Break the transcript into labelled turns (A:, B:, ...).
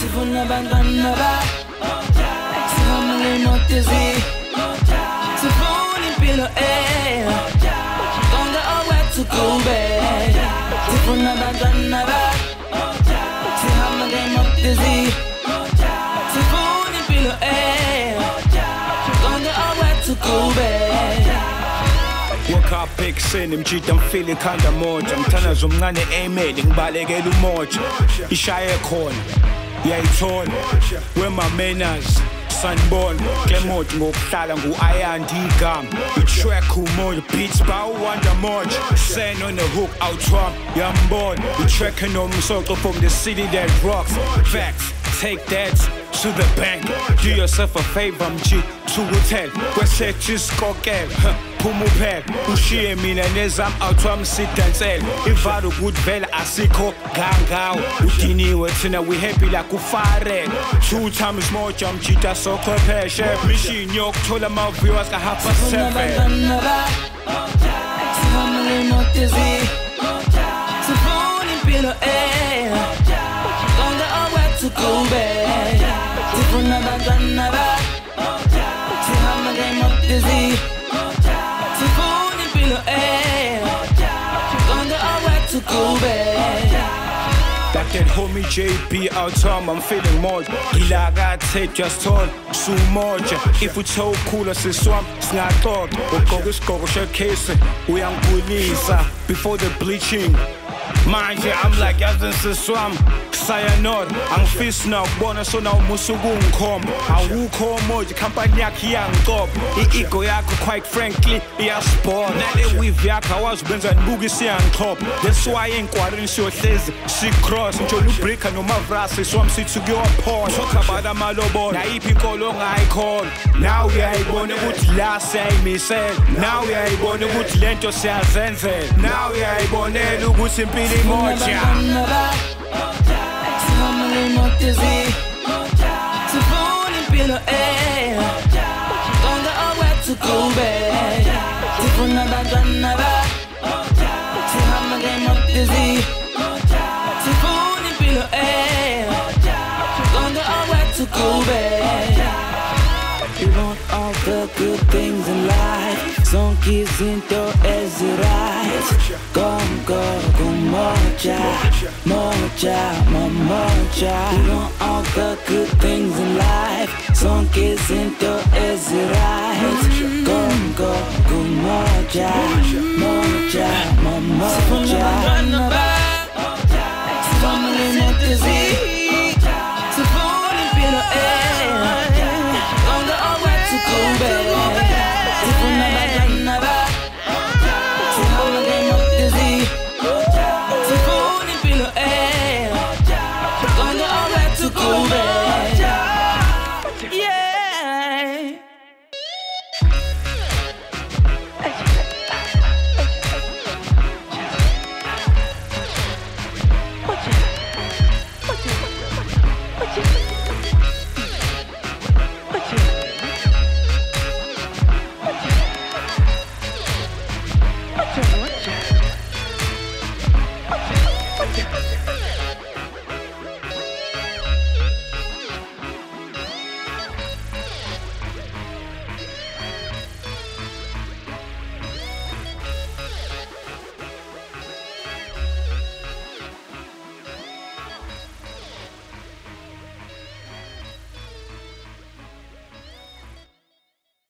A: sifuna abantwana ba sihambele notezi sifuna impilo konke okwethu kube sifuna abantwana ba sihambele notezi sifuna impilo konke okwethu kube.
B: Woke up ekuseni mjida mfile khanda moja mthana zomncane emeli ngibalekela umoja ishaye khona uyayithola where my manners sanibona Clement ngokuhlala ngu-ayandi igama i-track umoja beats bawuwanda moja sand on the hook outram yambona i-track enomsoco from the city that rocks facts take that to the bank do yourself a favor mji to hotel kwesethu isikokela phuma uphela ushiye mina nezam outwam sidansela ivalo ukuthi vela asikho ngangawo udiniwe thina we happy like ufare 2 times more jump jita sochwepheshe mission yokuthola ama-viewers ka7:30
A: sihambele notezi sifuna impilo konke okwethu kube sifuna abantwana ba sihambele notezi sifuna impilo konke okwethu kube.
B: Like that homie JB out time, I'm feeling more. Gilaga take just told so much. If we so cool as a swamp, snap dog. Go showcase. We am Bulisa before the bleaching. Mind you, I'm like as a swamp. Sayonara, I'm fist now, bona so now musugun come. I will call more the company young top. Ego yako quite frankly, yeah sport. Now with Yaka was Benz and Bugisi and top. That's why in quarantine says she cross into new break and no mavrasi swam sit to go upon. Talk about a malobo, na ipiko long I call. Now we are going to last say me say. Now we are going to lento say zenze. Now we are going to look with simply more.
A: Sihambele notezi sifuna impilo konke okwethu kube sifuna abantwana ba sihambele notezi sifuna impilo konke okwethu kube. We want all the good things in life. Zonke izinto eziright. Go moja, moja, moja. We want all the good things in life. Zonke izinto eziright. Go moja, moja, moja. Sifuna abantwana ba sihambele notezi sifuna impilo konke okwethu kube sifuna abantwana ba sihambele notezi sifuna impilo konke okwethu kube.